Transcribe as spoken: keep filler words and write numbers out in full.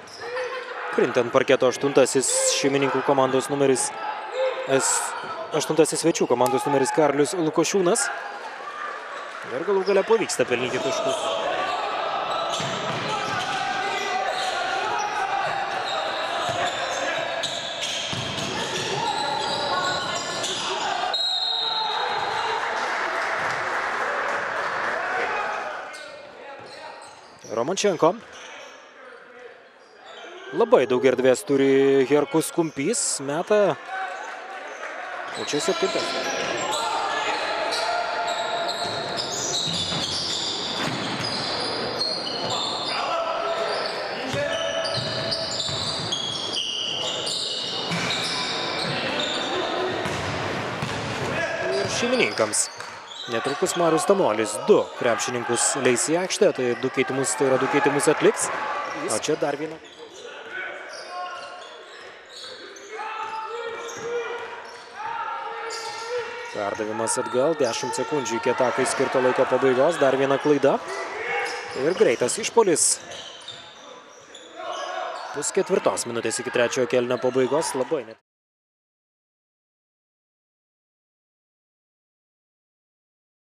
Krinta ant parketo aštuntasis šeimininkų komandos numeris, aštuntasis svečių komandos numeris Karolis Lukošiūnas. Ir galų gale pavyksta pelnyti taškus. Romančenko. Labai daug erdvės turi Herkus Kumpys, meta. O čia septintas. Ir šeimininkams. Netrukus Marius Tamolis du krepšininkus leis į aikštę, tai du keitimus, tai yra du keitimus atliks. O čia dar vieną. Perdavimas atgal, dešimt sekundžių iki atakai skirto laiko pabaigos, dar viena klaida. Ir greitas išpuolis. Pusketvirtos minutės iki trečiojo kėlinio pabaigos, labai net.